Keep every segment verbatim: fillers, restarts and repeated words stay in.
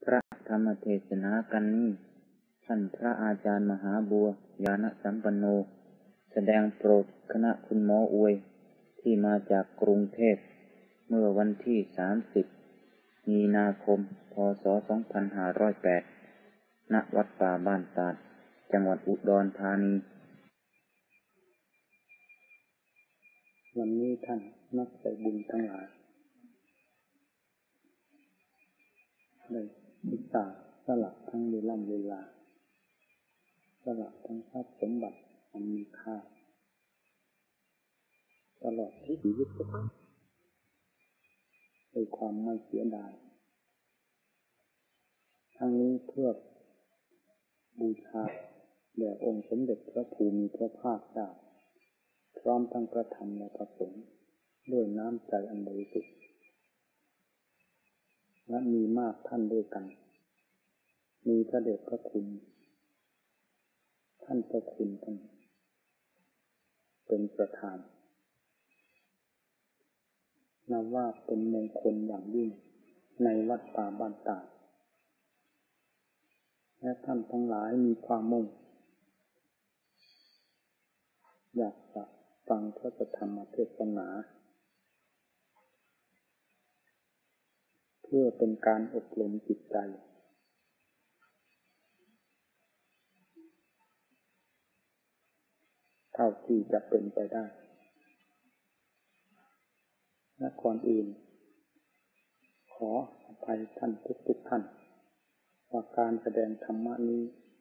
พระธรรมเทศนากันนี้ท่านพระอาจารย์มหาบัวญาณสัมปันโนแสดงโปรดคณะคุณหมออวยที่มาจากกรุงเทพเมื่อวันที่สามสิบมีนาคมพ.ศ. สองพันห้าร้อยแปดณวัดป่าบ้านตาดจังหวัดอุดรธานีวันนี้ท่านนักใจบุญทั้งหลายได้ศึกษาสละทั้งเวลาเวลาสละทั้งทรัพย์สมบัติอันมีค่าตลอดที่ชีวิตด้วยความไม่เสียดายทั้งนี้เพื่อบูชาแด่องค์สมเด็จพระภูมิพระภาคเจ้าพร้อมทั้งพระธรรมและพระสงฆ์ด้วยน้ำใจอันบริสุทธิ์และมีมากท่านด้วยกันมีพระเดชพระคุณท่านพระคุณท่านเป็นประธานนับว่าเป็นมงคลอย่างยิ่งในวัดป่าบ้านตาดและท่านทั้งหลายมีความมุ่งอยากจะฟังพระธรรมเทศนาเพื่อเป็นการอบรมจิตใจเท่าที่จะเป็นไปได้และก่อนอื่นขออภัยท่านทุกๆท่านว่าการแสดงธรรมะนี้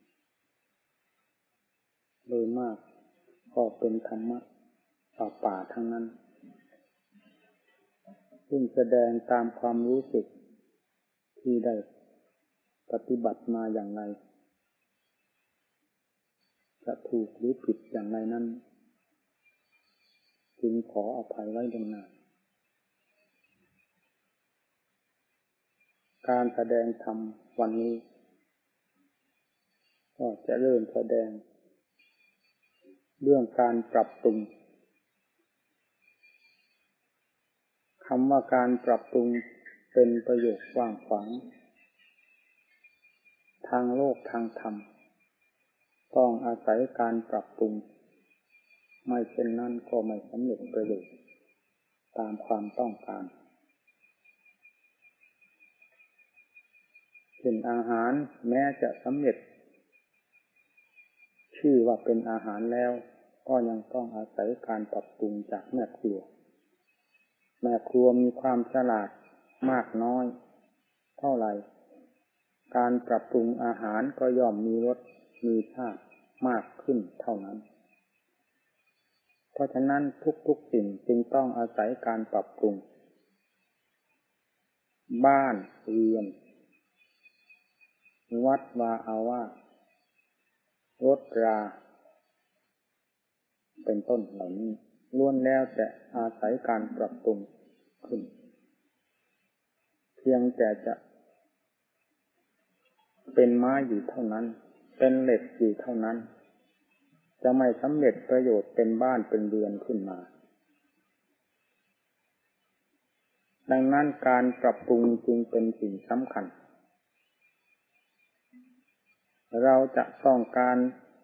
โดยมากก็เป็นธรรมะป่าๆทั้งนั้นซึ่งแสดงตามความรู้สึกที่ได้ปฏิบัติมาอย่างไรจะถูกหรือผิดอย่างไรนั้นจึงขออภัยไว้ล่วงหน้าการแสดงธรรมวันนี้ก็จะเริ่มแสดงเรื่องการปรับปรุงคำว่าการปรับปรุงเป็นประโยคกว้างขวางทางโลกทางธรรมต้องอาศัยการปรับปรุงไม่เช่นนั้นก็ไม่สำเร็จประโยชน์ตามความต้องการเช่นอาหารแม้จะสำเร็จชื่อว่าเป็นอาหารแล้วก็ยังต้องอาศัยการปรับปรุงจากแม่ครัวแม่ครัวมีความฉลาดมากน้อยเท่าไหร่การปรับปรุงอาหารก็ย่อมมีรสมีชาติมากขึ้นเท่านั้นเพราะฉะนั้นทุกๆสิ่งจึงต้องอาศัยการปรับปรุงบ้านเรือนวัดวาอาวาสรถราเป็นต้นเหล่านี้ล้วนแล้วแต่อาศัยการปรับปรุงขึ้นเพียงแต่จะเป็นไม้อยู่เท่านั้นเป็นเหล็กอยู่เท่านั้นจะไม่สำเร็จประโยชน์เป็นบ้านเป็นเรือนขึ้นมาดังนั้นการปรับปรุงจึงเป็นสิ่งสำคัญเราจะต้องการ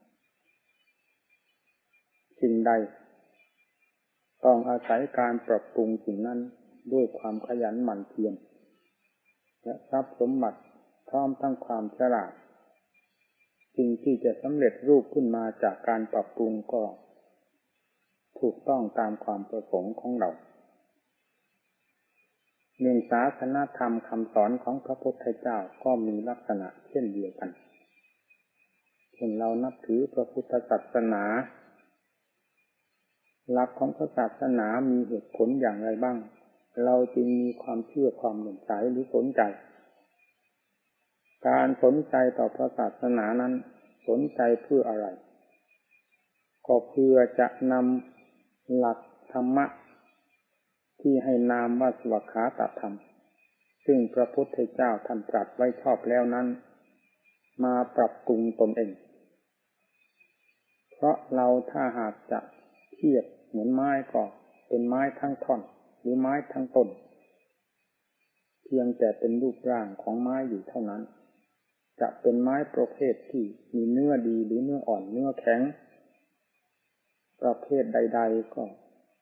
สิ่งใดต้องอาศัยการปรับปรุงสิ่งนั้นด้วยความขยันหมั่นเพียรและทรัพย์สมบัติพร้อมทั้งความฉลาดสิ่งที่จะสำเร็จรูปขึ้นมาจากการปรับปรุงก็ถูกต้องตามความประสงค์ของเราเรื่องศาสนธรรมคำสอนของพระพุทธเจ้าก็มีลักษณะเช่นเดียวกันเช่นเรานับถือพระพุทธศาสนาหลักของพระศาสนามีเหตุผลอย่างไรบ้างเราจึงมีความเชื่อความหลงใสหรือสนใจการสนใจต่อพระศาสนานั้นสนใจเพื่ออะไรก็เพื่อจะนำหลักธรรมะที่ให้นามว่าสวากขาตธรรมซึ่งพระพุทธเจ้าท่านตรัสไว้ชอบแล้วนั้นมาปรับปรุงตนเองเพราะเราถ้าหากจะเทียบเหมือนไม้ก็เป็นไม้ทั้งท่อนหรือไม้ทั้งต้นทพียงแต่เป็นรูปร่างของไม้อยู่เท่านั้นจะเป็นไม้ประเภทที่มีเนื้อดีหรือเนื้ออ่อนเนื้อแข็งประเภทใดๆก็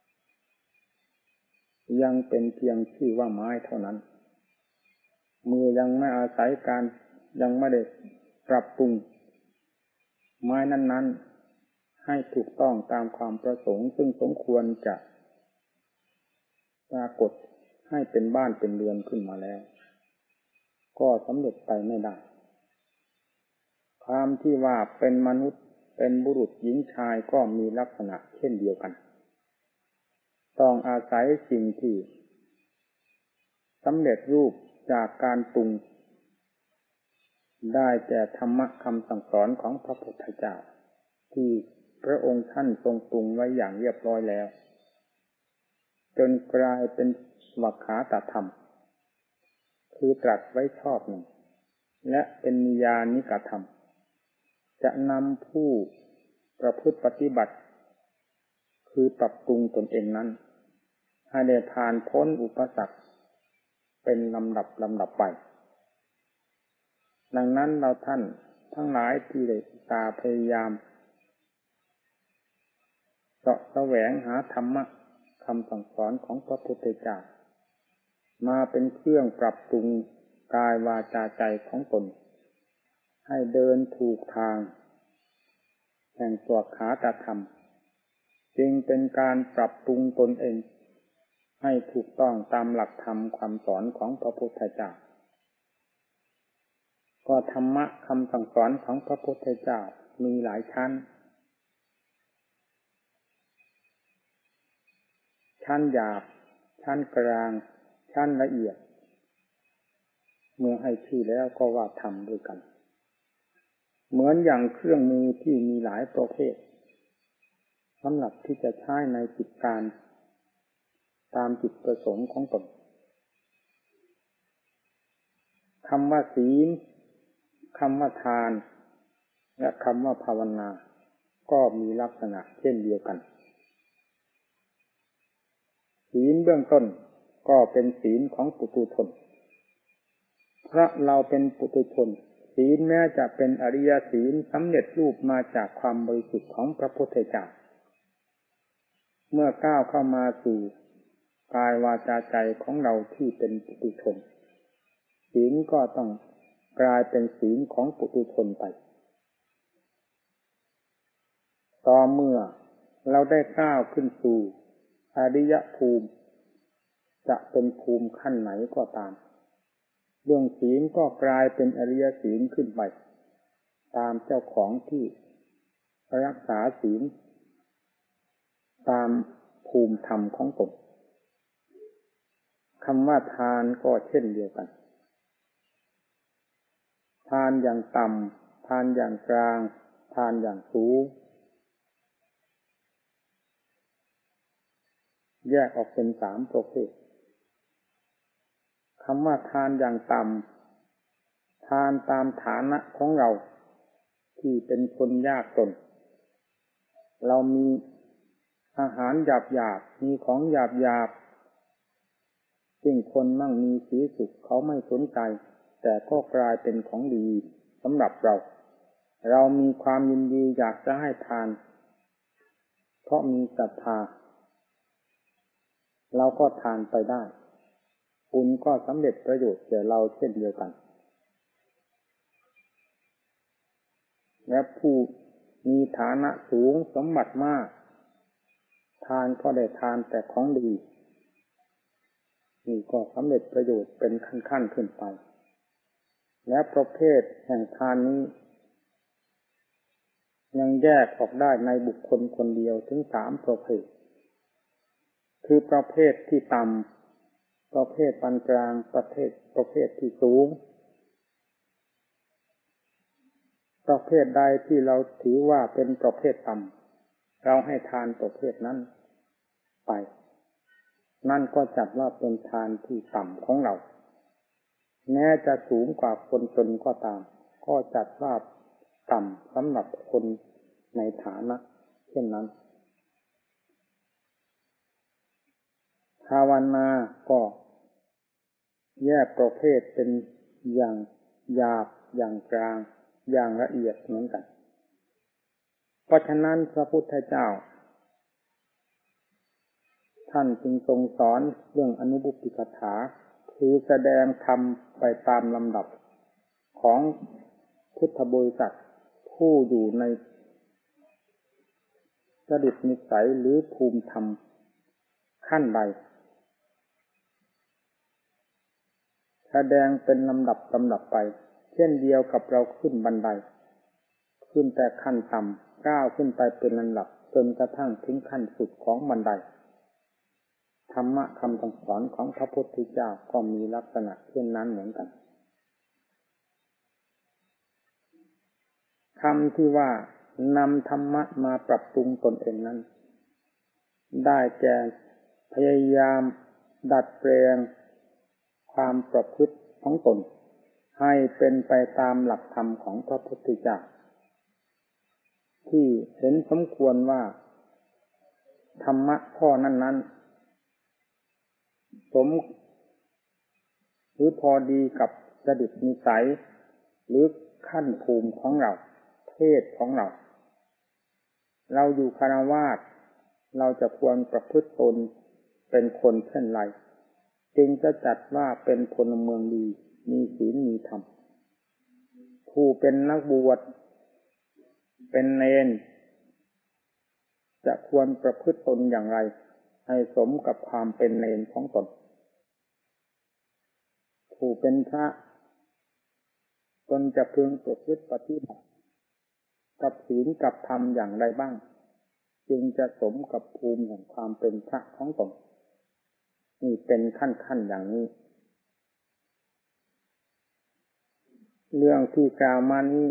ยังเป็นเพียงชื่อว่าไม้เท่านั้นมือยังไม่อาศัยการยังไม่ได้ปรับปรุงไม้นั้นๆให้ถูกต้องตามความประสงค์ซึ่งสมควรจะปรากฏให้เป็นบ้านเป็นเรือนขึ้นมาแล้วก็สำเร็จไปไม่ได้ความที่ว่าเป็นมนุษย์เป็นบุรุษหญิงชายก็มีลักษณะเช่นเดียวกันต้องอาศัยสิ่งที่สำเร็จรูปจากการปรุงได้แก่ธรรมะคำสั่งสอนของพระพุทธเจ้าที่พระองค์ท่านทรงปรุงไว้อย่างเรียบร้อยแล้วจนกลายเป็นสวากขาตธรรมคือตรัสไว้ชอบหนึ่งและเป็นนิยานิกธรรมจะนำผู้ประพฤติปฏิบัติคือปรับปรุงตนเองนั้นให้ได้ผ่านพ้นอุปสรรคเป็นลำดับลำดับไปดังนั้นเราท่านทั้งหลายที่ได้ตาพยายามเสาะแสวงหาธรรมะคำสั่งสอนของพระพุทธเจ้ามาเป็นเครื่องปรับปรุงกายวาจาใจของตนให้เดินถูกทางแห่งสวากขาตธรรมจึงเป็นการปรับปรุงตนเองให้ถูกต้องตามหลักธรรมความสอนของพระพุทธเจ้าก็ธรรมะคำสั่งสอนของพระพุทธเจ้ามีหลายชั้นชั้นหยาบชั้นกลางชั้นละเอียดเมื่อให้ชื่อแล้วก็ว่าธรรมด้วยกันเหมือนอย่างเครื่องมือที่มีหลายประเภทสำหรับที่จะใช้ในกิจการตามจุดประสงค์ของตนคำว่าศีลคำว่าทานและคำว่าภาวนาก็มีลักษณะเช่นเดียวกันศีลเบื้องต้นก็เป็นศีลของปุถุชนเพราะเราเป็นปุถุชนศีลแม้จะเป็นอริยศีลสำเร็จรูปมาจากความบริสุทธิ์ของพระพุทธเจ้าเมื่อก้าวเข้ามาสู่กายวาจาใจของเราที่เป็นปุถุชนศีลก็ต้องกลายเป็นศีลของปุถุชนไปต่อเมื่อเราได้ก้าวขึ้นสู่อริยภูมิจะเป็นภูมิขั้นไหนก็ตามเรื่องศีลก็กลายเป็นอริยศีลขึ้นไปตามเจ้าของที่รักษาศีลตามภูมิธรรมของตนคำว่าทานก็เช่นเดียวกันทานอย่างต่ำทานอย่างกลางทานอย่างสูงแยกออกเป็นสามประเภทคำว่าทานอย่างต่ำทานตามฐานะของเราที่เป็นคนยากจนเรามีอาหารหยาบหยาบมีของหยาบหยาบซึ่งคนมั่งมีสีสุขเขาไม่สนใจแต่ก็กลายเป็นของดีสำหรับเราเรามีความยินดีอยากจะให้ทานเพราะมีศรัทธาเราก็ทานไปได้บุญก็สำเร็จประโยชน์แก่เราเช่นเดียวกันและผู้มีฐานะสูงสมบัติมากทานก็ได้ทานแต่ของดีนี่ก็สำเร็จประโยชน์เป็นขั้นๆขึ้นไปและประเภทแห่งทานนี้ยังแยกออกได้ในบุคคลคนเดียวถึงสามประเภทคือประเภทที่ต่ำประเภทปานกลางประเภทประเภทที่สูงประเภทใดที่เราถือว่าเป็นประเภทต่ำเราให้ทานประเภทนั้นไปนั่นก็จัดว่าเป็นทานที่ต่ำของเราแม้จะสูงกว่าคนจนก็ตามก็จัดว่าต่ำสำหรับคนในฐานะเช่นนั้นภาวนาก็แยกประเภทเป็นอย่างหยาบอย่างกลางอย่างละเอียดเหมือนกันเพราะฉะนั้นพระพุทธเจ้าท่านจึงทรงสอนเรื่องอนุบุพติกถาคือแสดงธรรมไปตามลำดับของพุทธบริษัทผู้อยู่ในจริตนิสัยหรือภูมิธรรมขั้นใดแสดงเป็นลำดับลำดับไปเช่นเดียวกับเราขึ้นบันไดขึ้นแต่ขั้นต่ำก้าวขึ้นไปเป็นลำดับจนกระทั่งถึงขั้นสุดของบันไดธรรมะคำสอนของพระพุทธเจ้าก็มีลักษณะเช่นนั้นเหมือนกันคำที่ว่านำธรรมะมาปรับปรุงตนเองนั้นได้แก่พยายามดัดแปลงความประพฤติของตนให้เป็นไปตามหลักธรรมของพระพุทธเจ้าที่เห็นสมควรว่าธรรมะข้อนั้นๆสมหรือพอดีกับจริตนิสัยหรือขั้นภูมิของเราเพศของเราเราอยู่ฆราวาสเราจะควรประพฤติตนเป็นคนเช่นไรจึงจะจัดว่าเป็นพลเมืองดีมีศีลมีธรรมผู้เป็นนักบวชเป็นเณรจะควรประพฤติตนอย่างไรให้สมกับความเป็นเณรของตนผู้เป็นพระตนจะพึงประพฤติปฏิบัติกับศีลกับธรรมอย่างไรบ้างจึงจะสมกับภูมิแห่งความเป็นพระของตนนี่เป็นขั้นๆอย่างนี้เรื่องที่กล่าวมานี้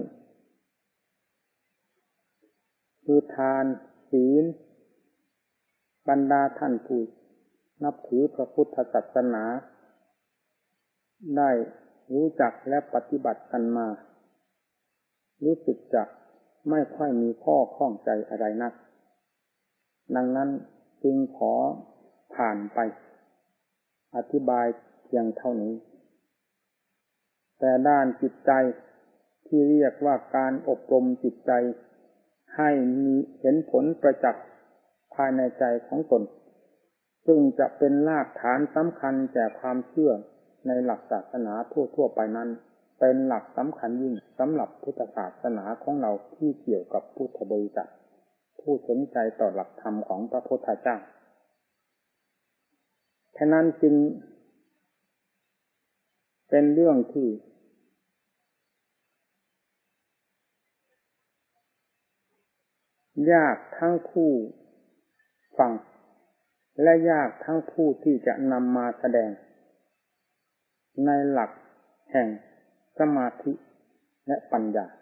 คือทานศีลบรรดาท่านผู้นับถือพระพุทธศาสนาได้รู้จักและปฏิบัติกันมารู้สึกจะไม่ค่อยมีข้อข้องใจอะไรนักดังนั้นจึงขอผ่านไปอธิบายเพียงเท่านี้แต่ด้านจิตใจที่เรียกว่าการอบรมจิตใจให้มีเห็นผลประจักษ์ภายในใจของตนซึ่งจะเป็นรากฐานสำคัญแก่ความเชื่อในหลักศาสนาทั่วๆไปนั้นเป็นหลักสำคัญยิ่งสำหรับพุทธศาสนาของเราที่เกี่ยวกับพุทธบริษัทผู้สนใจต่อหลักธรรมของพระพุทธเจ้าฉะนั้นจึงเป็นเรื่องที่ยากทั้งผู้ฟังและยากทั้งผู้ที่จะนำมาแสดงในหลักแห่งสมาธิและปัญญา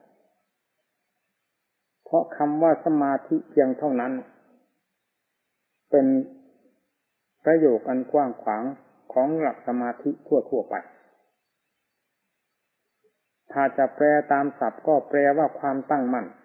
เพราะคำว่าสมาธิเพียงเท่านั้นเป็นประโยคอันกว้างขวางของหลักสมาธิทั่วๆไปถ้าจะแปลตามศัพท์ก็แปลว่าความตั้งมั่น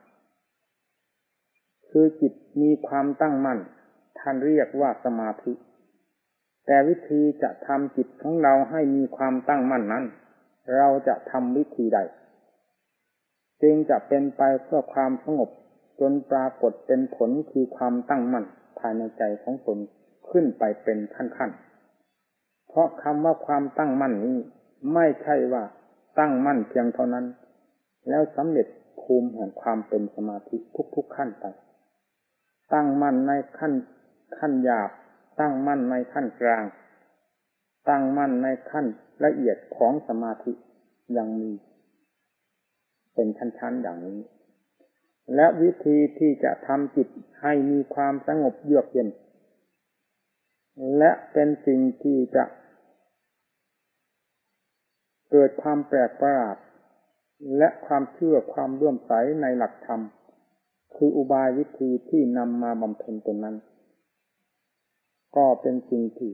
คือจิตมีความตั้งมั่นท่านเรียกว่าสมาธิแต่วิธีจะทำจิตของเราให้มีความตั้งมั่นนั้นเราจะทำวิธีใดจึงจะเป็นไปเพื่อความสงบจนปรากฏเป็นผลคือความตั้งมั่นภายในใจของตนขึ้นไปเป็นขั้นๆเพราะคำว่าความตั้งมั่นนี้ไม่ใช่ว่าตั้งมั่นเพียงเท่านั้นแล้วสำเร็จภูมิแห่งความเป็นสมาธิทุกๆขั้นไปตั้งมั่นในขั้นขั้นหยาบตั้งมั่นในขั้นกลางตั้งมั่นในขั้นละเอียดของสมาธิยังมีเป็นชั้นๆอย่างนี้และวิธีที่จะทำจิตให้มีความสงบเยือกเย็นและเป็นสิ่งที่จะเกิดความแปลกประหลาดและความเชื่อความเลื่อมใสในหลักธรรมคืออุบายวิธีที่นำมาบำเพ็ญตนนั้นก็เป็นสิ่งที่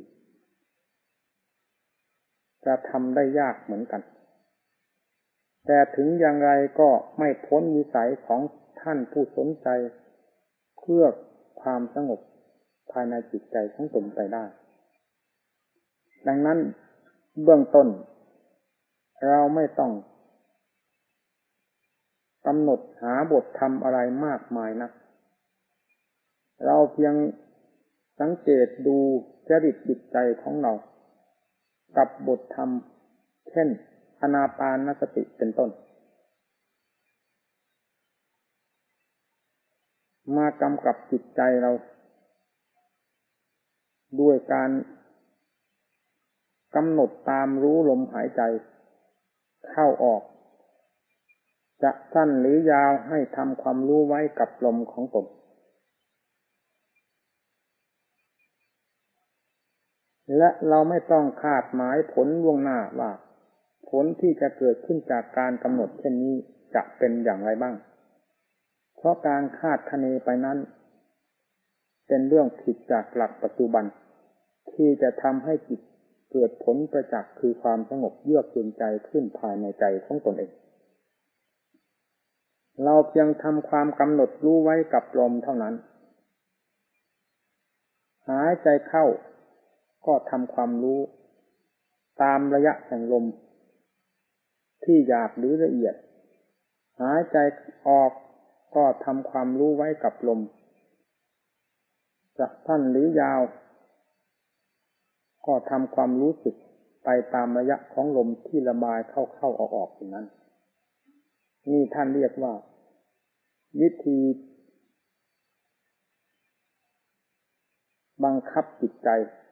จะทำได้ยากเหมือนกันแต่ถึงอย่างไรก็ไม่พ้นวิสัยของท่านผู้สนใจเพื่อความสงบภายในจิตใจของตนไปได้ดังนั้นเบื้องต้นเราไม่ต้องกำหนดหาบทธรรมอะไรมากมายนักเราเพียงสังเกตดูจริตจิตใจของเรากับบทธรรมเช่นอานาปานสติเป็นต้นมากำกับจิตใจเราด้วยการกำหนดตามรู้ลมหายใจเข้าออกจะสั้นหรือยาวให้ทำความรู้ไว้กับลมของตนและเราไม่ต้องคาดหมายผลล่วงหน้าว่าผลที่จะเกิดขึ้นจากการกำหนดเช่นนี้จะเป็นอย่างไรบ้างเพราะการคาดคะเนไปนั้นเป็นเรื่องผิดจากหลักปัจจุบันที่จะทำให้จิตเกิดผลประจักษ์คือความสงบเยือกเย็นใจขึ้นภายในใจของตนเองเราเพียงทำความกำหนดรู้ไว้กับลมเท่านั้นหายใจเข้าก็ทำความรู้ตามระยะแห่งลมที่หยาบหรือละเอียดหายใจออกก็ทำความรู้ไว้กับลมจะสั้นหรือยาวก็ทำความรู้สึกไปตามระยะของลมที่ระบายเข้าๆออกๆอย่างนั้นนี่ท่านเรียกว่าวิธีบังคับจิตใจ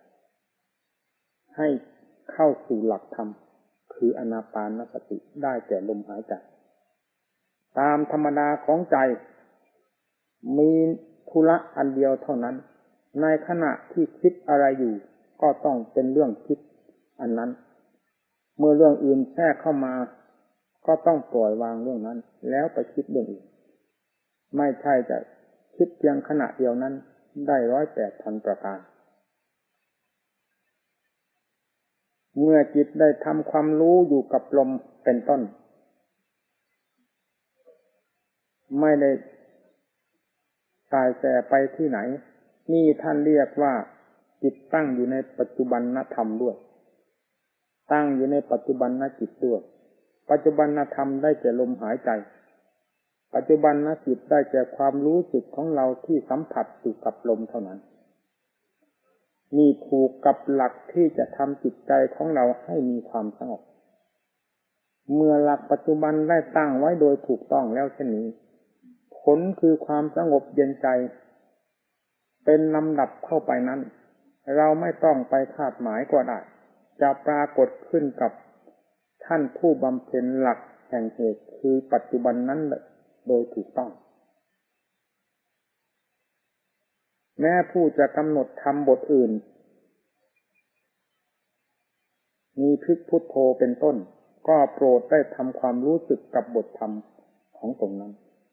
ให้เข้าสู่หลักธรรมคืออานาปานสติได้แก่ลมหายใจตามธรรมดาของใจมีธุระอันเดียวเท่านั้นในขณะที่คิดอะไรอยู่ก็ต้องเป็นเรื่องคิดอันนั้นเมื่อเรื่องอื่นแทรกเข้ามาก็ต้องปล่อยวางเรื่องนั้นแล้วไปคิดเรื่องอื่นไม่ใช่จะคิดเพียงขณะเดียวนั้นได้ร้อยแปดพันประการเมื่อจิตได้ทำความรู้อยู่กับลมเป็นต้นไม่ได้สายแสไปที่ไหนนี่ท่านเรียกว่าจิตตั้งอยู่ในปัจจุบันธรรมด้วยตั้งอยู่ในปัจจุบันจิตด้วยปัจจุบันธรรมได้แก่ลมหายใจปัจจุบันจิตได้แก่ความรู้สึกของเราที่สัมผัสอยู่กับลมเท่านั้นมีผูกกับหลักที่จะทำจิตใจของเราให้มีความสงบเมื่อหลักปัจจุบันได้ตั้งไว้โดยถูกต้องแล้วเช่นนี้ผลคือความสงบเย็นใจเป็นลำดับเข้าไปนั้นเราไม่ต้องไปคาดหมายก็ได้จะปรากฏขึ้นกับท่านผู้บำเพ็ญหลักแห่งเหตุคือปัจจุบันนั้นโดยถูกต้องแม้ผู้จะกำหนดทำบทอื่นมีพลิกพุทโธเป็นต้นก็โปรดได้ทำความรู้สึกกับบทธรรมของตนนั้น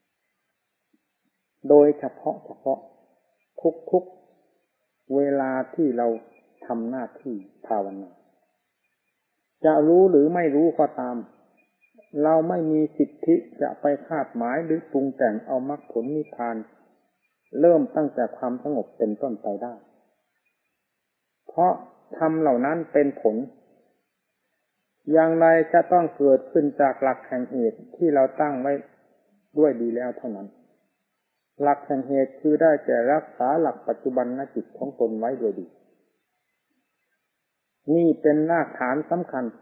โดยเฉพาะเฉพาะทุกๆเวลาที่เราทำหน้าที่ภาวนาจะรู้หรือไม่รู้ก็ตามเราไม่มีสิทธิจะไปคาดหมายหรือปรุงแต่งเอามรรคผลนิพพานเริ่มตั้งแต่ความสงบเป็นต้นไปได้เพราะธรรมเหล่านั้นเป็นผลอย่างไรจะต้องเกิดขึ้นจากหลักแห่งเหตุที่เราตั้งไว้ด้วยดีแล้วเท่านั้นหลักแห่งเหตุคือได้แก่รักษาหลักปัจจุบันจิตของตนไว้โดยดีนี่เป็นรากฐานสำคัญ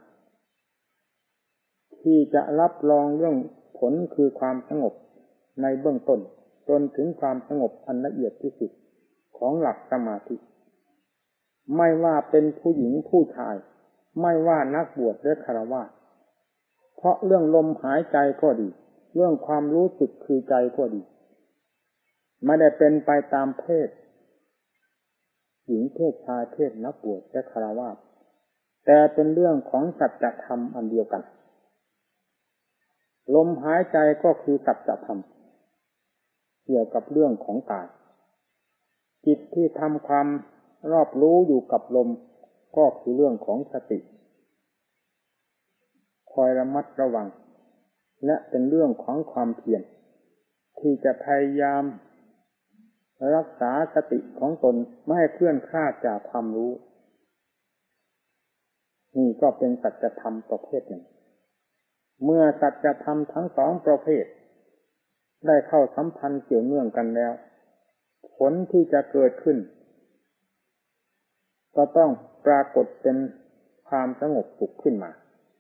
ที่จะรับรองเรื่องผลคือความสงบในเบื้องต้นจนถึงความสงบอันละเอียดที่สุดของหลักสมาธิไม่ว่าเป็นผู้หญิงผู้ชายไม่ว่านักบวชหรือฆราวาสเพราะเรื่องลมหายใจก็ดีเรื่องความรู้สึกคือใจก็ดีไม่ได้เป็นไปตามเพศหญิงเพศชายเพศนักบวชและฆราวาสแต่เป็นเรื่องของสัจธรรมอันเดียวกันลมหายใจก็คือสัจธรรมเกี่ยวกับเรื่องของกายจิตที่ทำความรอบรู้อยู่กับลมก็คือเรื่องของสติคอยระมัดระวังและเป็นเรื่องของความเพียรที่จะพยายามรักษาสติของตนไม่ให้เคลื่อนคลาดจากความรู้นี่ก็เป็นสัจธรรมประเภทหนึ่งเมื่อสัจธรรมทั้งสองประเภทได้เข้าสัมพันธ์เกี่ยวเนื่องกันแล้วผลที่จะเกิดขึ้นก็ต้องปรากฏเป็นความสงบสุขขึ้นมา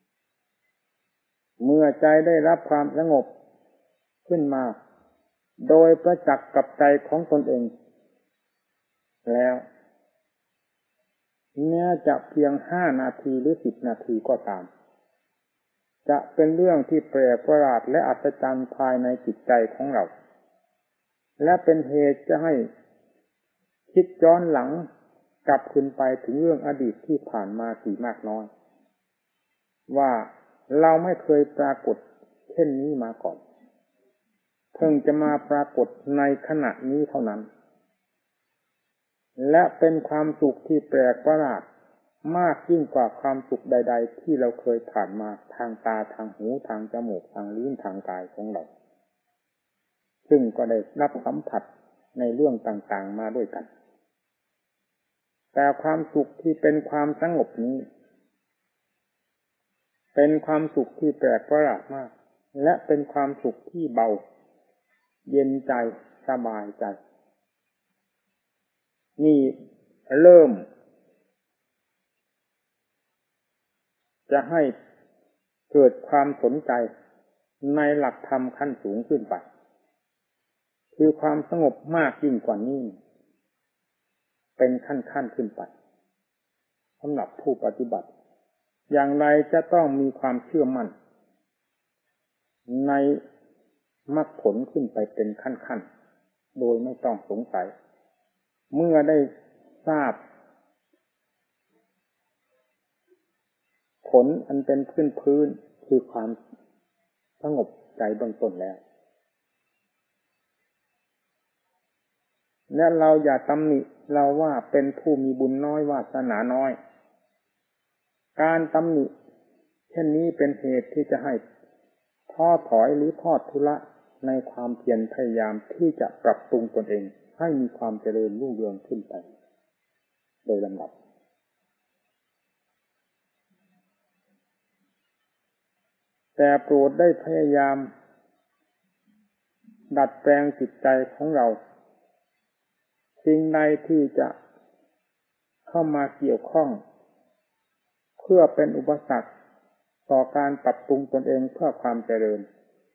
เมื่อใจได้รับความสงบขึ้นมาโดยประจักษ์กับใจของตนเองแล้วแม้จะเพียงห้านาทีหรือสิบนาทีก็ตามจะเป็นเรื่องที่แปลกประหลาดและอัศจรรย์ภายในจิตใจของเราและเป็นเหตุจะให้คิดย้อนหลังกลับคืนไปถึงเรื่องอดีตที่ผ่านมาสี่มากน้อยว่าเราไม่เคยปรากฏเช่นนี้มาก่อนเพิ่งจะมาปรากฏในขณะนี้เท่านั้นและเป็นความสุขที่แปลกประหลาดมากยิ่งกว่าความสุขใดๆที่เราเคยผ่านมาทางตาทางหูทางจมูกทางลิ้นทางกายของเราซึ่งก็ได้รับสัมผัสในเรื่องต่างๆมาด้วยกันแต่ความสุขที่เป็นความสงบนี้เป็นความสุขที่แปลกประหลาดมากและเป็นความสุขที่เบาเย็นใจสบายใจนี่เริ่มจะให้เกิดความสนใจในหลักธรรมขั้นสูงขึ้นไปคือความสงบมากยิ่งกว่านี้เป็นขั้นๆขึ้นไปสำหรับผู้ปฏิบัติอย่างไรจะต้องมีความเชื่อมั่นในมรรคผลขึ้นไปเป็นขั้นๆโดยไม่ต้องสงสัยเมื่อได้ทราบผลอันเป็นพื้นพื้นคือความสงบใจเบื้องต้นแล้วและเราอย่าตำหนิเราว่าเป็นผู้มีบุญน้อยวาสนาน้อยการตำหนิเช่นนี้เป็นเหตุที่จะให้ท้อถอยหรือทอดทุระในความเพียรพยายามที่จะปรับปรุงตนเองให้มีความเจริญรุ่งเรืองขึ้นไปโดยลำดับแต่โปรดได้พยายามดัดแปลงจิตใจของเราสิ่งใดที่จะเข้ามาเกี่ยวข้องเพื่อเป็นอุปสรรคต่อการปรับปรุงตนเองเพื่อความเจริญ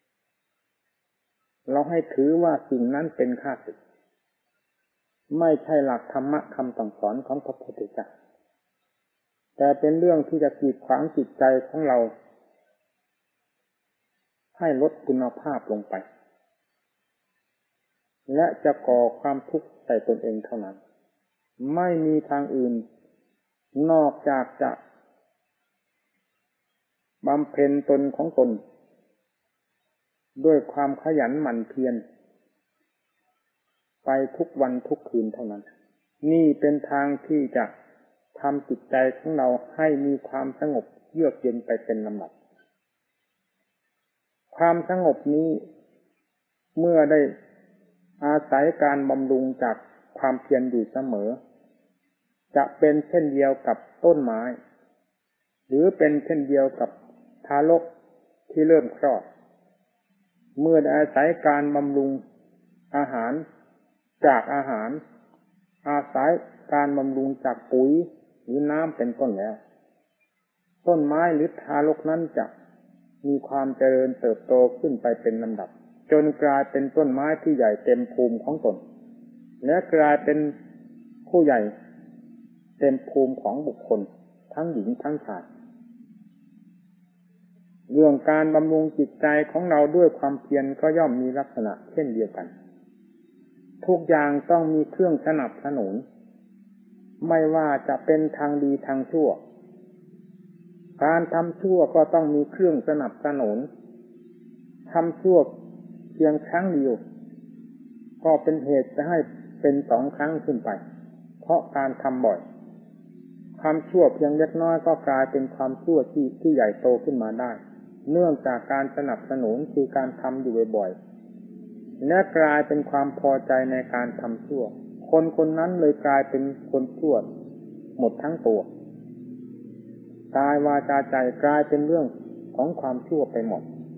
เราให้ถือว่าสิ่งนั้นเป็นข้าศึกไม่ใช่หลักธรรมะคำสั่งสอนของพระพุทธเจ้าแต่เป็นเรื่องที่จะกีดขวางจิตใจของเราให้ลดคุณภาพลงไปและจะก่อความทุกข์ใส่ตนเองเท่านั้นไม่มีทางอื่นนอกจากจะบำเพ็ญตนของตนด้วยความขยันหมั่นเพียรไปทุกวันทุกคืนเท่านั้นนี่เป็นทางที่จะทำจิตใจของเราให้มีความสงบเยือกเย็นไปเป็นลำดับความสงบนี้เมื่อได้อาศัยการบำรุงจากความเพียรอยู่เสมอจะเป็นเช่นเดียวกับต้นไม้หรือเป็นเช่นเดียวกับทารกที่เริ่มคลอดเมื่อได้อาศัยการบำรุงอาหารจากอาหารอาศัยการบำรุงจากปุ๋ยหรือน้ำเป็นต้นแล้วต้นไม้หรือทารกนั้นจะมีความเจริญเติบโตขึ้นไปเป็นลำดับจนกลายเป็นต้นไม้ที่ใหญ่เต็มภูมิของตนและกลายเป็นผู้ใหญ่เต็มภูมิของบุคคลทั้งหญิงทั้งชายเรื่องการบำรุงจิตใจของเราด้วยความเพียรก็ย่อมมีลักษณะเช่นเดียวกันทุกอย่างต้องมีเครื่องสนับสนุนไม่ว่าจะเป็นทางดีทางชั่วการทำชั่วก็ต้องมีเครื่องสนับสนุนทำชั่วเพียงครั้งเดียวก็เป็นเหตุจะให้เป็นสองครั้งขึ้นไปเพราะการทำบ่อยความชั่วเพียงเล็กน้อยก็กลายเป็นความชั่วที่ที่ใหญ่โตขึ้นมาได้เนื่องจากการสนับสนุนคือการทำอยู่บ่อยๆและกลายเป็นความพอใจในการทำชั่วคนคนนั้นเลยกลายเป็นคนชั่วหมดทั้งตัวกายวาจาใจกลายเป็นเรื่องของความชั่วไปหมด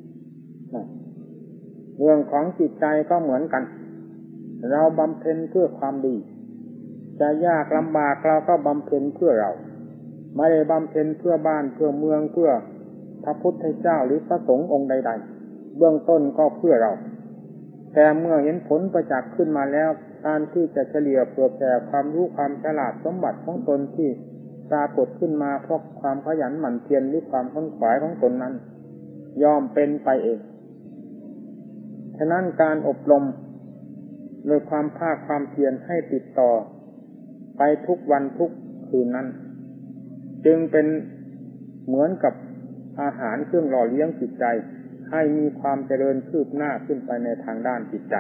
เรื่องของจิตใจก็เหมือนกันเราบำเพ็ญเพื่อความดีจะยากลำบากเราก็บำเพ็ญเพื่อเราไม่ได้บำเพ็ญเพื่อบ้านเพื่อเมืองเพื่อพระพุทธเจ้าหรือพระสงฆ์องค์ใดๆเบื้องต้นก็เพื่อเราแต่เมื่อเห็นผลประจักษ์ขึ้นมาแล้วการที่จะเฉลี่ยเผื่อแผ่ความรู้ความฉลาดสมบัติของตนที่ปรากฏขึ้นมาเพราะความขยันหมั่นเพียรหรือความขวนขวายของตนนั้นยอมเป็นไปเองฉะนั้นการอบรมโดยความภาคความเพียรให้ติดต่อไปทุกวันทุกคืนนั้นจึงเป็นเหมือนกับอาหารเครื่องหล่อเลี้ยงจิตใจให้มีความเจริญคืบหน้าขึ้นไปในทางด้านจิตใจ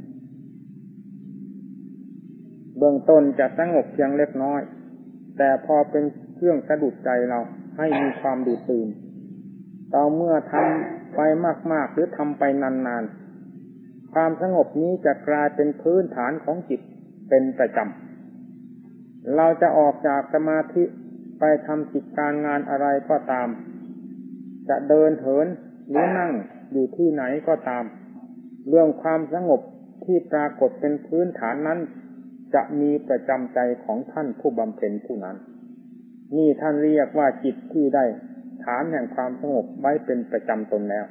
เบื้องต้นจะสงบเพียงเล็กน้อยแต่พอเป็นเครื่องสะดุดใจเราให้มีความดูตื่นต่อเมื่อทำไปมากๆหรือทำไปนานๆความสงบนี้จะกลายเป็นพื้นฐานของจิตเป็นประจำเราจะออกจากสมาธิไปทำกิจการงานอะไรก็ตามจะเดินเหินหรือนั่งอยู่ที่ไหนก็ตามเรื่องความสงบที่ปรากฏเป็นพื้นฐานนั้นจะมีประจำใจของท่านผู้บำเพ็ญผู้นั้นนี่ท่านเรียกว่าจิตที่ได้ฐานแห่งความสงบไว้เป็นประจำตนแล้ว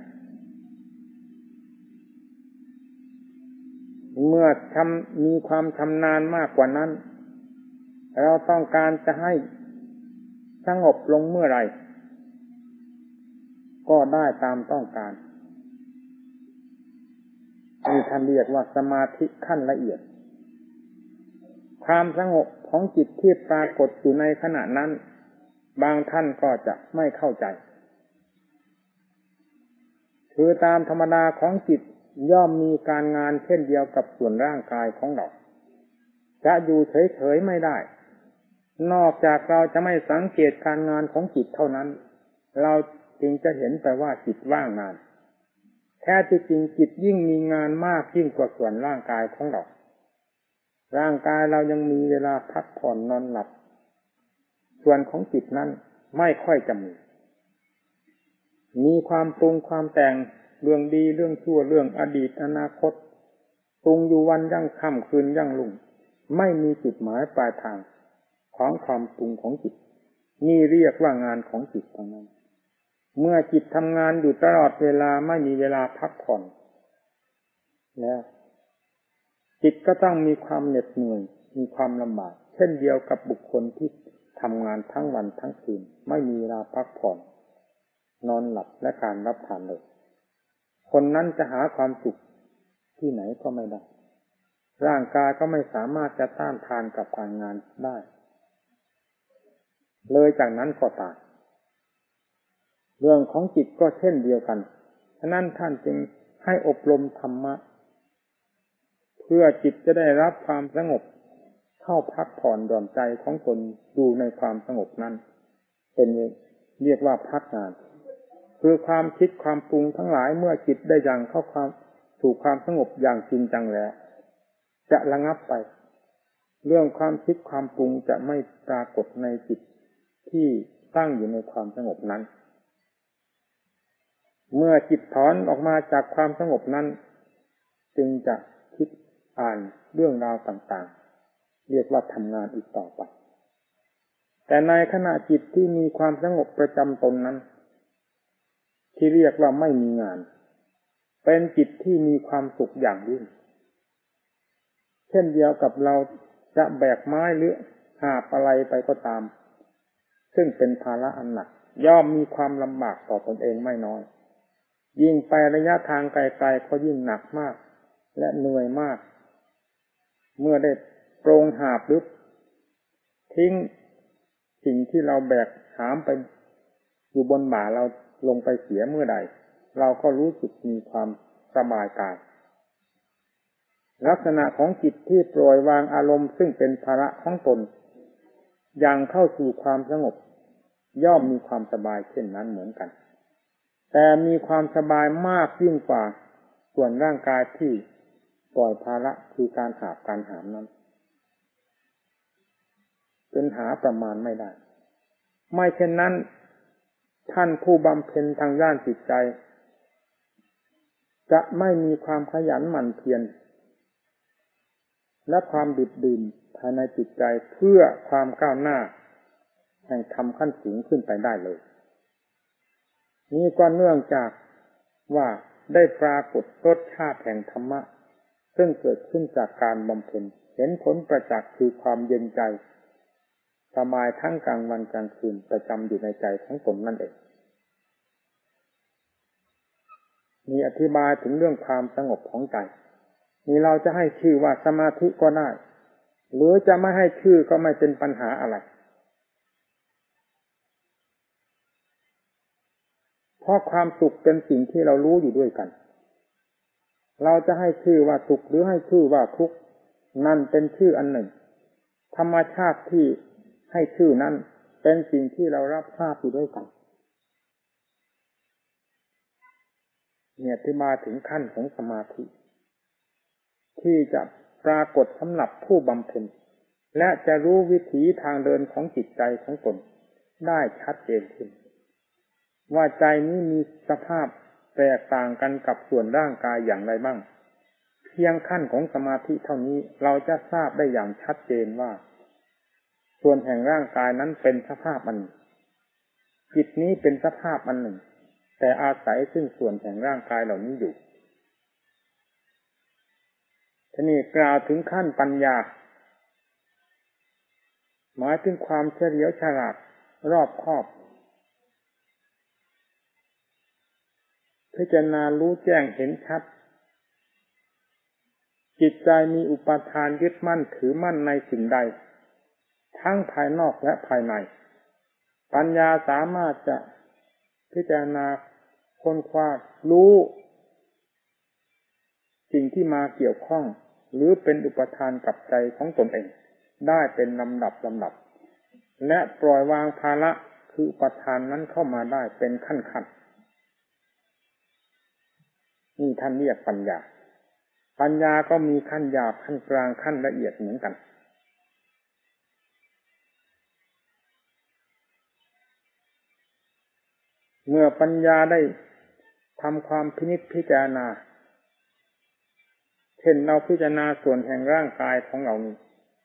เมื่อทำมีความชำนาญมากกว่านั้นเราต้องการจะให้สงบลงเมื่อไรก็ได้ตามต้องการนี่ท่านเรียกว่าสมาธิขั้นละเอียดความสงบของจิตที่ปรากฏอยู่ในขณะนั้นบางท่านก็จะไม่เข้าใจคือตามธรรมดาของจิตย่อมมีการงานเช่นเดียวกับส่วนร่างกายของเราจะอยู่เฉยๆไม่ได้นอกจากเราจะไม่สังเกตการงานของจิตเท่านั้นเราจึงจะเห็นไปว่าจิตว่างงานแท้ที่จริงจิตยิ่งมีงานมากยิ่งกว่าส่วนร่างกายของเราร่างกายเรายังมีเวลาพักผ่อนนอนหลับส่วนของจิตนั้นไม่ค่อยจะมีมีความปรุงความแต่งเรื่องดีเรื่องชั่วเรื่องอดีตอนาคตปรุงอยู่วันยั่งค่ำคืนยั่งลุ่งไม่มีจุดหมายปลายทางของความปรุงของจิตนี่เรียกว่างานของจิตทั้งนั้นเมื่อจิตทำงานอยู่ตลอดเวลาไม่มีเวลาพักผ่อนแล้วจิตก็ต้องมีความเหน็ดเหนื่อยมีความลำบากเช่นเดียวกับบุคคลที่ทำงานทั้งวันทั้งคืนไม่มีเวลาพักผ่อนนอนหลับและการรับทานเลยคนนั้นจะหาความสุขที่ไหนก็ไม่ได้ร่างกายก็ไม่สามารถจะต้านทานกับการงานได้เลยจากนั้นก็ตายเรื่องของจิตก็เช่นเดียวกันฉะนั้นท่านจึงให้อบรมธรรมะเพื่อจิตจะได้รับความสงบเข้าพักผ่อนหย่อนใจของตนอยู่ในความสงบนั้นเป็นเรียกว่าพักงานคือความคิดความปรุงทั้งหลายเมื่อจิตได้ยังเข้าความสู่ความสงบอย่างจริงจังแล้วจะระงับไปเรื่องความคิดความปรุงจะไม่ปรากฏในจิตที่ตั้งอยู่ในความสงบนั้นเมื่อจิตถอนออกมาจากความสงบนั้นจึงจะคิดอ่านเรื่องราวต่างๆเรียกว่าทำงานอีกต่อไปแต่ในขณะจิตที่มีความสงบประจำตนนั้นที่เรียกว่าไม่มีงานเป็นจิตที่มีความสุขอย่างยิ่งเช่นเดียวกับเราจะแบกไม้หรือหาบอะไรไปก็ตามซึ่งเป็นภาระอันหนักย่อมมีความลำบากต่อตนเองไม่น้อยยิ่งไประยะทางไกลๆก็ยิ่งหนักมากและเหนื่อยมากเมื่อได้โปรงหาบหรือทิ้งสิ่งที่เราแบกหามไปอยู่บนบ่าเราลงไปเสียเมื่อใดเราก็รู้สึกมีความสบายกายลักษณะของจิตที่ปล่อยวางอารมณ์ซึ่งเป็นภาระของตนอย่างเข้าสู่ความสงบย่อมมีความสบายเช่นนั้นเหมือนกันแต่มีความสบายมากยิ่งกว่าส่วนร่างกายที่ปล่อยภาระคือการหาบการหามนั้นเป็นหาประมาณไม่ได้ไม่เช่นนั้นท่านผู้บำเพ็ญทางด้านจิตใจจะไม่มีความขยันหมั่นเพียรและความดื่มดื่มภายในจิตใจเพื่อความก้าวหน้าแห่งธรรมขั้นสูงขึ้นไปได้เลยนี่ก็เนื่องจากว่าได้ปรากฏรสชาติแห่งธรรมะซึ่งเกิดขึ้นจากการบำเพ็ญเห็นผลประจักษ์คือความเย็นใจสบายทั้งกลางวันกลางคืนประจำอยู่ในใจของตนนั่นเองมีอธิบายถึงเรื่องความสงบของใจนี่เราจะให้ชื่อว่าสมาธิก็ได้หรือจะไม่ให้ชื่อก็ไม่เป็นปัญหาอะไรเพราะความสุขเป็นสิ่งที่เรารู้อยู่ด้วยกันเราจะให้ชื่อว่าสุขหรือให้ชื่อว่าทุกข์นั่นเป็นชื่ออันหนึ่งธรรมชาติที่ให้ชื่อนั้นเป็นสิ่งที่เรารับทราบอยู่ด้วยกันเนี่ยที่มาถึงขั้นของสมาธิที่จะปรากฏสำหรับผู้บำเพ็ญและจะรู้วิถีทางเดินของจิตใจของตนได้ชัดเจนขึ้นว่าใจนี้มีสภาพแตกต่างกันกับส่วนร่างกายอย่างไรบ้างเพียงขั้นของสมาธิเท่านี้เราจะทราบได้อย่างชัดเจนว่าส่วนแห่งร่างกายนั้นเป็นสภาพอันหนึ่งจิตนี้เป็นสภาพอันหนึ่งแต่อาศัยซึ่งส่วนแห่งร่างกายเหล่านี้อยู่ทีนี้กล่าวถึงขั้นปัญญาหมายถึงความเฉลียวฉลาดรอบคอบพิจารณารู้แจ้งเห็นชัดจิตใจมีอุปทานยึดมั่นถือมั่นในสิ่งใดทั้งภายนอกและภายในปัญญาสามารถจะพิจารณาค้นคว้ารู้สิ่งที่มาเกี่ยวข้องหรือเป็นอุปทานกับใจของตนเองได้เป็นลำดับลำดับและปล่อยวางภาระคืออุปทานนั้นเข้ามาได้เป็นขั้นขั้นนี่ท่านเรียกปัญญาปัญญาก็มีขั้นหยาบขั้นกลางขั้นละเอียดเหมือนกันเมื่อปัญญาได้ทำความพินิจพิจารณาเช่นเราพิจารณาส่วนแห่งร่างกายของเรานี้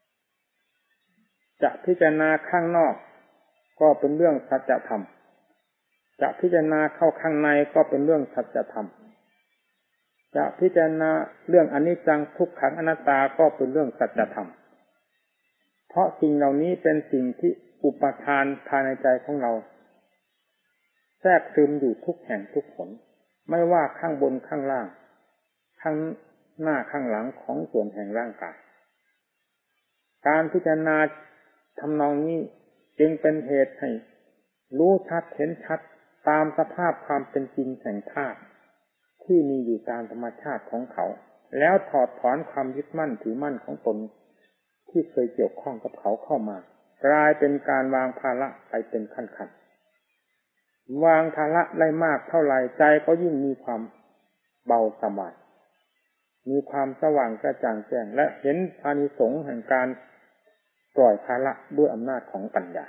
จะพิจารณาข้างนอกก็เป็นเรื่องสัจธรรมจะพิจารณาเข้าข้างในก็เป็นเรื่องสัจธรรมจะพิจารณาเรื่องอนิจจังทุกขังอนัตตาก็เป็นเรื่องสัจธรรมเพราะสิ่งเหล่านี้เป็นสิ่งที่อุปทานภายในใจของเราแทรกซึมอยู่ทุกแห่งทุกหนไม่ว่าข้างบนข้างล่างข้างหน้าข้างหลังของส่วนแห่งร่างกายการพิจารณาทำนองนี้จึงเป็นเหตุให้รู้ชัดเห็นชัดตามสภาพความเป็นจริงแห่งธาตุที่มีอยู่ตามธรรมชาติของเขาแล้วถอดถอนความยึดมั่นถือมั่นของตนที่เคยเกี่ยวข้องกับเขาเข้ามากลายเป็นการวางภาระไปเป็นขั้นๆวางภาระได้มากเท่าไหร่ใจก็ยิ่งมีความเบาสบายมีความสว่างกระจ่างแจ้งและเห็นอานิสงส์แห่งการปล่อยภาระด้วยอำนาจของปัญญา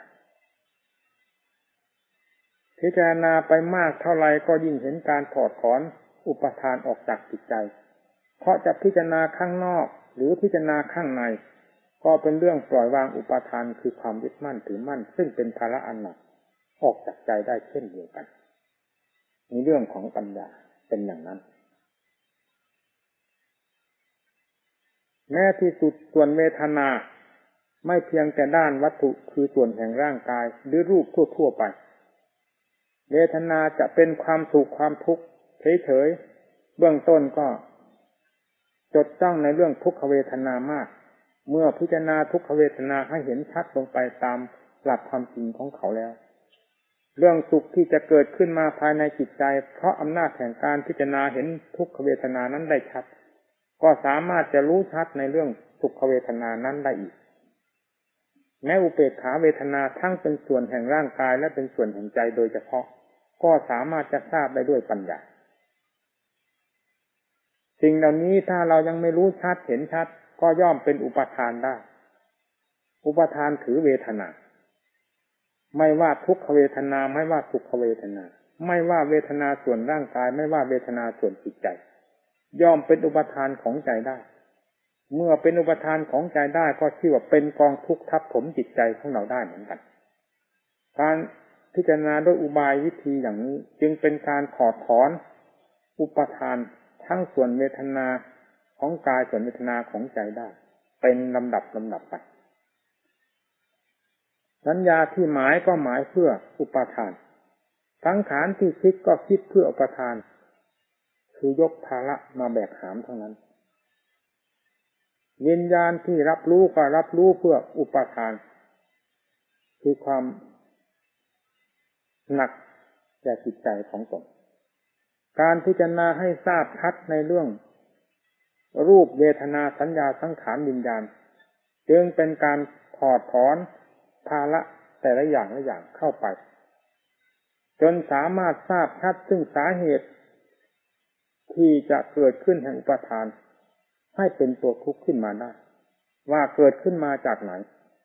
พิจารณาไปมากเท่าไรก็ยิ่งเห็นการถอดถอนอุปทานออกจากจิตใจเพราะจะพิจารณาข้างนอกหรือพิจารณาข้างในก็เป็นเรื่องปล่อยวางอุปทานคือความยึดมั่นถือมั่นซึ่งเป็นภาระอันหนักออกจากใจได้เช่นเดียวกันในเรื่องของปัญญาเป็นอย่างนั้นแม้ที่สุดส่วนเวทนาไม่เพียงแต่ด้านวัตถุคือส่วนแห่งร่างกายหรือรูปทั่วๆไปเวทนาจะเป็นความสุขความทุกข์เฉยๆเบื้องต้นก็จดจ้องในเรื่องทุกขเวทนามากเมื่อพิจารณาทุกขเวทนาให้เห็นชัดลงไปตามหลักความจริงของเขาแล้วเรื่องสุขที่จะเกิดขึ้นมาภายในจิตใจเพราะอำนาจแห่งการพิจารณาเห็นทุกขเวทนานั้นได้ชัดก็สามารถจะรู้ชัดในเรื่องสุขเวทนานั้นได้อีกแม้อุเบกขาเวทนาทั้งเป็นส่วนแห่งร่างกายและเป็นส่วนแห่งใจโดยเฉพาะก็สามารถจะทราบได้ด้วยปัญญาสิ่งเหล่านี้ถ้าเรายังไม่รู้ชัดเห็นชัดก็ย่อมเป็นอุปทานได้อุปทานถือเวทนาไม่ว่าทุกขเวทนาไม่ว่าสุขเวทนาไม่ว่าเวทนาส่วนร่างกายไม่ว่าเวทนาส่วนจิตใจย่อมเป็นอุปทานของใจได้เมื่อเป็นอุปทานของใจได้ก็ชื่อว่าเป็นกองทุกข์ทับถมจิตใจของเราได้เหมือนกันการพิจารณาด้วยอุบายวิธีอย่างนี้จึงเป็นการถอดถอนอุปทานทั้งส่วนเวทนาของกายส่วนเวทนาของใจได้เป็นลำดับลำดับไปสัญญาที่หมายก็หมายเพื่ออุปทานสังขารที่คิดก็คิดเพื่ออุปทานคือยกภาระมาแบกหามเท่านั้นวิญญาณที่รับรู้ก็รับรู้เพื่ออุปทานคือความหนักแก่จิตใจของตนการพิจารณาให้ทราบชัดในเรื่องรูปเวทนาสัญญาสังขารวิญญาณจึงเป็นการถอดถอนภาระแต่ละอย่างละอย่างเข้าไปจนสามารถทราบชัดซึ่งสาเหตุที่จะเกิดขึ้นแห่งอุปทานให้เป็นตัวทุกข์ขึ้นมาได้ว่าเกิดขึ้นมาจากไหน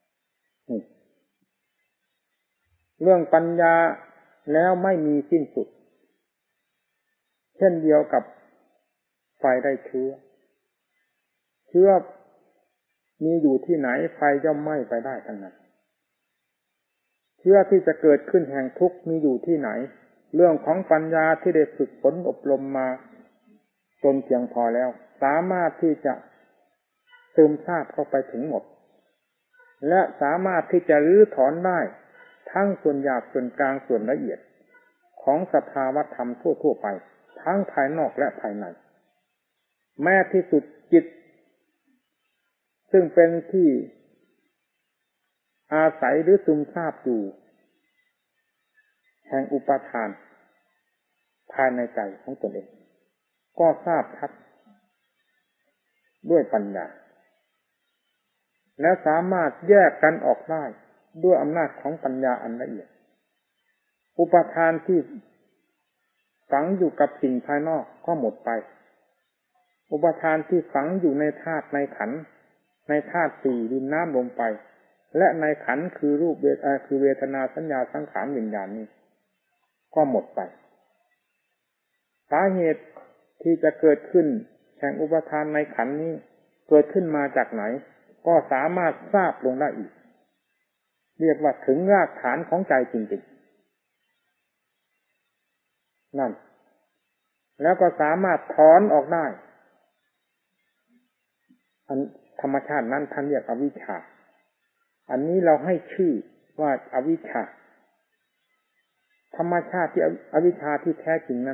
เรื่องปัญญาแล้วไม่มีสิ้นสุดเช่นเดียวกับไฟได้เชื้อเชื้อมีอยู่ที่ไหนไฟย่อมไหม้ไปได้ทั้งนั้นเชื้อที่จะเกิดขึ้นแห่งทุกข์มีอยู่ที่ไหนเรื่องของปัญญาที่ได้ฝึกฝนอบรมมาจนเพียงพอแล้วสามารถที่จะซึมซาบเข้าไปถึงหมดและสามารถที่จะรื้อถอนได้ทั้งส่วนหยาบส่วนกลางส่วนละเอียดของสภาวธรรมทั่วๆไปทั้งภายนอกและภายในแม้ที่สุดจิตซึ่งเป็นที่อาศัยหรือซึมซาบอยู่แห่งอุปทานภายในใจของตนเองก็ทราบชัดด้วยปัญญาและสามารถแยกกันออกได้ด้วยอำนาจของปัญญาอันละเอียดอุปทานที่ฝังอยู่กับสิ่งภายนอกก็หมดไปอุปทานที่ฝังอยู่ในธาตุในขันธ์ในธาตุสี่ดินน้ำลมไปและในขันธ์คือรูปเวทนาคือเวทนาสัญญาสังขารวิญญาณนี้ก็หมดไปสาเหตุที่จะเกิดขึ้นแห่งอุปทานในขันธ์นี้เกิดขึ้นมาจากไหนก็สามารถทราบลงได้อีกเรียกว่าถึงรากฐานของใจจริงๆนั่นแล้วก็สามารถถอนออกได้อันธรรมชาตินั้นท่านเรียกอวิชชาอันนี้เราให้ชื่อว่าอวิชชาธรรมชาติที่อวิชชาที่แท้จริงนั้น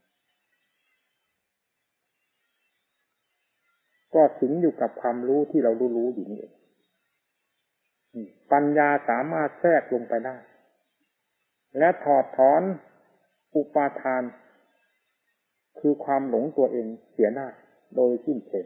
ก็สิงอยู่กับความรู้ที่เรารู้รู้อยู่นี่เองปัญญาสามารถแทรกลงไปได้และถอดถอนอุปาทานคือความหลงตัวเองเสียได้โดยสิ้นเชิง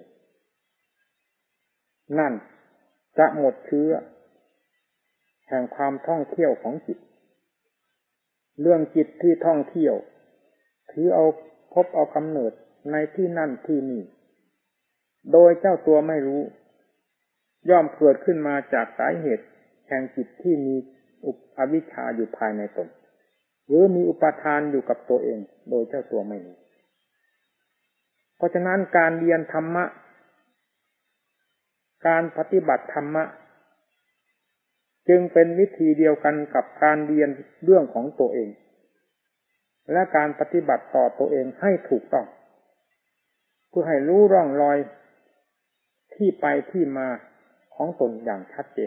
นั่นจะหมดเชื้อแห่งความท่องเที่ยวของจิตเรื่องจิตที่ท่องเที่ยวถือเอาพบเอากำเนิดในที่นั่นที่นี่โดยเจ้าตัวไม่รู้ย่อมเกิดขึ้นมาจากสาเหตุแห่งจิตที่มีอวิชชาอยู่ภายในตนหรือมีอุปาทานอยู่กับตัวเองโดยเจ้าตัวไม่รู้เพราะฉะนั้นการเรียนธรรมะการปฏิบัติธรรมะจึงเป็นวิธีเดียวกันกับการเรียนเรื่องของตัวเองและการปฏิบัติต่อตัวเองให้ถูกต้องเพื่อให้รู้ร่องรอยที่ไปที่มาของตนอย่างชัดเจน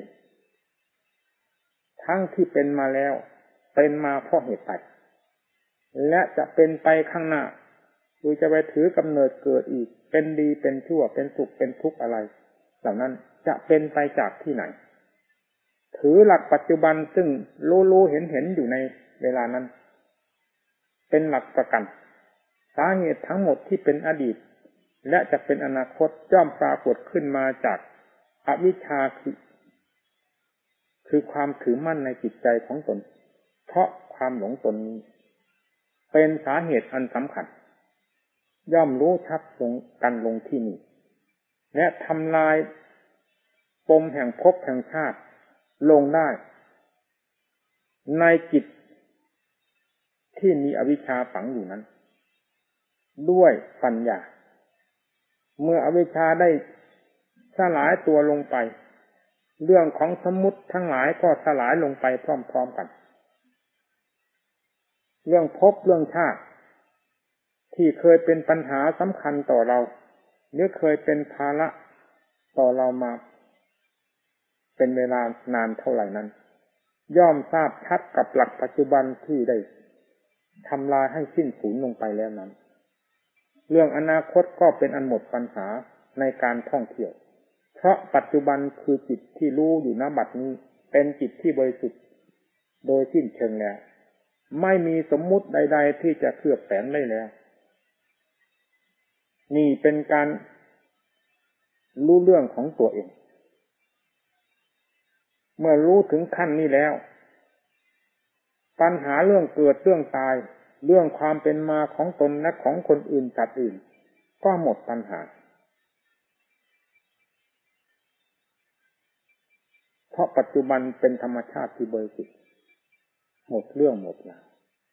ทั้งที่เป็นมาแล้วเป็นมาเพราะเหตุใดและจะเป็นไปข้างหน้าหรือจะไปถือกำเนิดเกิดอีกเป็นดีเป็นชั่วเป็นสุขเป็นทุกข์อะไรเหล่านั้นจะเป็นไปจากที่ไหนถือหลักปัจจุบันซึ่งรู้ๆเห็นๆอยู่ในเวลานั้นเป็นหลักประกันสาเหตุทั้งหมดที่เป็นอดีตและจะเป็นอนาคตย่อมปรากฏขึ้นมาจากอวิชชาคือคือความถือมั่นในจิตใจของตนเพราะความหลงตนนี้เป็นสาเหตุอันสำคัญย่อมรู้ชัดลงกันลงที่นี่และทำลายปมแห่งภพแห่งชาติลงได้ในจิตที่มีอวิชชาฝังอยู่นั้นด้วยปัญญาเมื่ออวิชชาได้สลายตัวลงไปเรื่องของสมมุติทั้งหลายก็สลายลงไปพร้อมๆกันเรื่องภพเรื่องชาติที่เคยเป็นปัญหาสำคัญต่อเราหรือเคยเป็นภาระต่อเรามาเป็นเวลานานเท่าไหร่นั้นย่อมทราบชัดกับหลักปัจจุบันที่ได้ทำลายให้สิ้นสูญลงไปแล้วนั้นเรื่องอนาคตก็เป็นอันหมดปัญหาในการท่องเที่ยวเพราะปัจจุบันคือจิตที่รู้อยู่ณบัดนี้เป็นจิตที่บริสุทธิ์โดยสิ้นเชิงแล้วไม่มีสมมุติใดๆที่จะเคลือบแฝงได้แล้วนี่เป็นการรู้เรื่องของตัวเองเมื่อรู้ถึงขั้นนี้แล้วปัญหาเรื่องเกิดเรื่องตายเรื่องความเป็นมาของตนและของคนอื่นสัตว์อื่นก็หมดปัญหาเพราะปัจจุบันเป็นธรรมชาติที่บริสุทธิ์หมดเรื่องหมดราว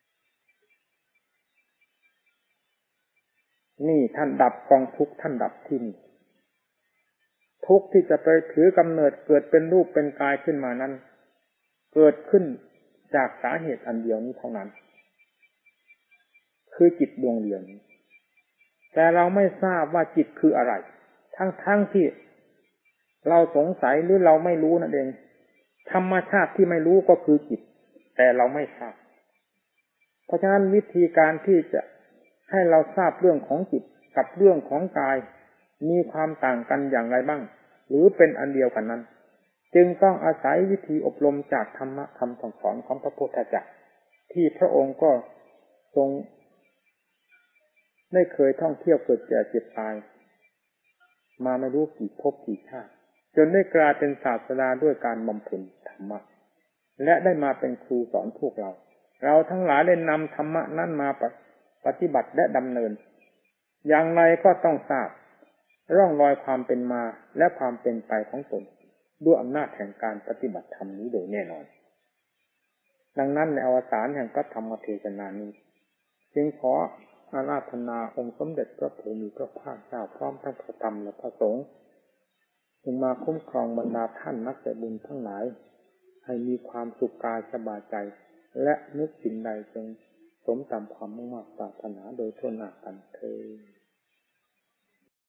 นี่ท่านดับกองทุกข์ท่านดับที่นี่ทุกข์ที่จะไปถือกำเนิดเกิดเป็นรูปเป็นกายขึ้นมานั้นเกิดขึ้นจากสาเหตุอันเดียวนี้เท่านั้นคือจิตดวงเดียวนี้แต่เราไม่ทราบว่าจิตคืออะไรทั้งๆที่เราสงสัยหรือเราไม่รู้นั่นเองธรรมชาติที่ไม่รู้ก็คือจิตแต่เราไม่ทราบเพราะฉะนั้นวิธีการที่จะให้เราทราบเรื่องของจิตกับเรื่องของกายมีความต่างกันอย่างไรบ้างหรือเป็นอันเดียวกันนั้นจึงต้องอาศัยวิธีอบรมจากธรรมะคำสั่งสอนของพระพุทธเจ้าที่พระองค์ก็ทรงได้เคยท่องเที่ยวเกิดแก่เจ็บตายมาไม่รู้กี่ภพกี่ชาติจนได้กลายเป็นศาสดาด้วยการบำเพ็ญธรรมะและได้มาเป็นครูสอนพวกเราเราทั้งหลายได้นำธรรมะนั้นมาปฏิบัติและดำเนินอย่างไรก็ต้องทราบร่องรอยความเป็นมาและความเป็นไปของตนด้วยอำนาจแห่งการปฏิบัติธรรมนี้โดยแน่นอนดังนั้นในอวสานแห่งพระธรรมเทศนานี้จึงขออาราธนาองค์สมเด็จพระผู้มีพระภาคเจ้าพร้อมทั้งพระธรรมและพระสงฆ์จึงมาคุ้มครองบรรดาท่านนักแต่บุญทั้งหลายให้มีความสุขกายสบายใจและนึกสิ่งใดจงสมตามความมุ่งมั่นปรารถนาโดยทั่วหน้ากันเทอญ